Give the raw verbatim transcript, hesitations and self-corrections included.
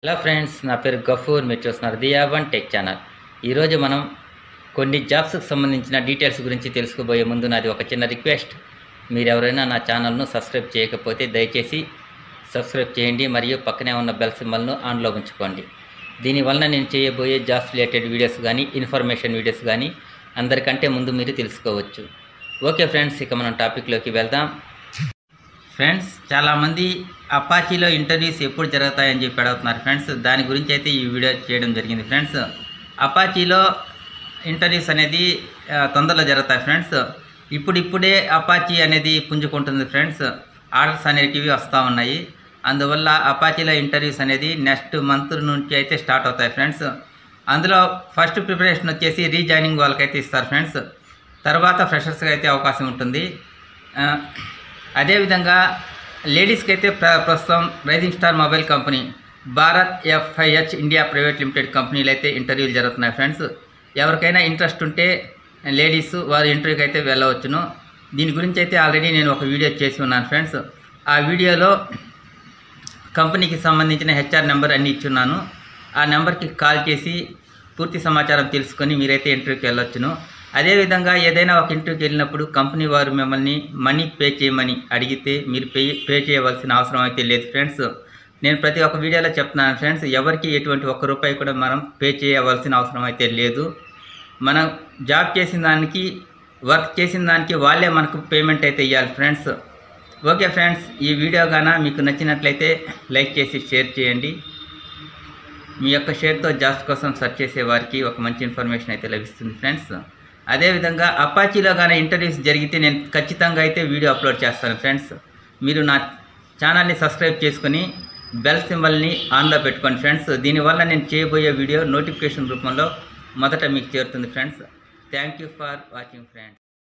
Hello friends, నా పేరు గఫూర్. మీరు చూస్తున్నారు దియా వన్ టెక్ ఛానల్. ఈరోజు మనం కొన్ని జాబ్స్కి సంబంధించిన డీటెయిల్స్ గురించి తెలుసుకోబోయే ముందు నాది ఒక చిన్న రిక్వెస్ట్. మీరు ఎవరైనా నా ఛానల్ను సబ్స్క్రైబ్ చేయకపోతే దయచేసి సబ్స్క్రైబ్ చేయండి మరియు పక్కనే ఉన్న బెల్ సింబల్ను ఆన్లో ఉంచుకోండి. దీనివల్ల నేను చేయబోయే జాబ్స్ రిలేటెడ్ వీడియోస్ కానీ ఇన్ఫర్మేషన్ వీడియోస్ కానీ అందరికంటే ముందు మీరు తెలుసుకోవచ్చు. ఓకే ఫ్రెండ్స్, ఇక మనం టాపిక్లోకి వెళ్దాం. ఫ్రెండ్స్, చాలామంది అపాచీలో ఇంటర్వ్యూస్ ఎప్పుడు జరుగుతాయని చెప్పి అడుగుతున్నారు ఫ్రెండ్స్. దాని గురించి అయితే ఈ వీడియో చేయడం జరిగింది ఫ్రెండ్స్. అపాచీలో ఇంటర్వ్యూస్ అనేది తొందరలో జరుగుతాయి ఫ్రెండ్స్. ఇప్పుడిప్పుడే అపాచీ అనేది పుంజుకుంటుంది ఫ్రెండ్స్. ఆర్డర్స్ అనేటివి వస్తూ ఉన్నాయి. అందువల్ల అపాచీలో ఇంటర్వ్యూస్ అనేది నెక్స్ట్ మంత్ నుంచి అయితే స్టార్ట్ అవుతాయి ఫ్రెండ్స్. అందులో ఫస్ట్ ప్రిపరేషన్ వచ్చేసి రీజాయినింగ్ వాళ్ళకైతే ఇస్తారు ఫ్రెండ్స్. తర్వాత ఫ్రెషర్స్కి అయితే అవకాశం ఉంటుంది. అదేవిధంగా లేడీస్కి అయితే ప్ర ప్రస్తుతం rising star mobile company, Bharat FIH India private limited కంపెనీలు అయితే ఇంటర్వ్యూలు జరుగుతున్నాయి ఫ్రెండ్స్. ఎవరికైనా ఇంట్రెస్ట్ ఉంటే లేడీస్ వారి ఇంటర్వ్యూకి అయితే వెళ్ళవచ్చును. దీని గురించి అయితే ఆల్రెడీ నేను ఒక వీడియో చేసి ఉన్నాను ఫ్రెండ్స్. ఆ వీడియోలో కంపెనీకి సంబంధించిన హెచ్ఆర్ నెంబర్ అన్నీ ఇచ్చున్నాను. ఆ నెంబర్కి కాల్ చేసి పూర్తి సమాచారం తెలుసుకొని మీరైతే ఇంటర్వ్యూకి వెళ్ళొచ్చును. అదేవిధంగా ఏదైనా ఒక ఇంటర్వ్యూకి వెళ్ళినప్పుడు కంపెనీ వారు మిమ్మల్ని మనీ పే చేయమని అడిగితే మీరు పే పే చేయవలసిన అవసరం అయితే లేదు ఫ్రెండ్స్. నేను ప్రతి ఒక్క వీడియోలో చెప్తున్నాను ఫ్రెండ్స్, ఎవరికి ఎటువంటి ఒక్క రూపాయి కూడా మనం పే చేయవలసిన అవసరం అయితే లేదు. మనం జాబ్ చేసిన దానికి, వర్క్ చేసిన దానికి వాళ్ళే మనకు పేమెంట్ అయితే ఇవ్వాలి ఫ్రెండ్స్. ఓకే ఫ్రెండ్స్, ఈ వీడియో గాన మీకు నచ్చినట్లయితే లైక్ చేసి షేర్ చేయండి. మీ యొక్క షేర్తో జాబ్స్ కోసం సెర్చ్ చేసే వారికి ఒక మంచి ఇన్ఫర్మేషన్ అయితే లభిస్తుంది ఫ్రెండ్స్. అదేవిధంగా అపాచీలో కానీ ఇంటర్వ్యూస్ జరిగితే నేను ఖచ్చితంగా అయితే వీడియో అప్లోడ్ చేస్తాను ఫ్రెండ్స్. మీరు నా ఛానల్ని సబ్స్క్రైబ్ చేసుకొని బెల్ సింబల్ని ఆన్లో పెట్టుకోండి ఫ్రెండ్స్. దీనివల్ల నేను చేయబోయే వీడియో నోటిఫికేషన్ రూపంలో మొదట మీకు చేరుతుంది friends. Thank you for watching friends.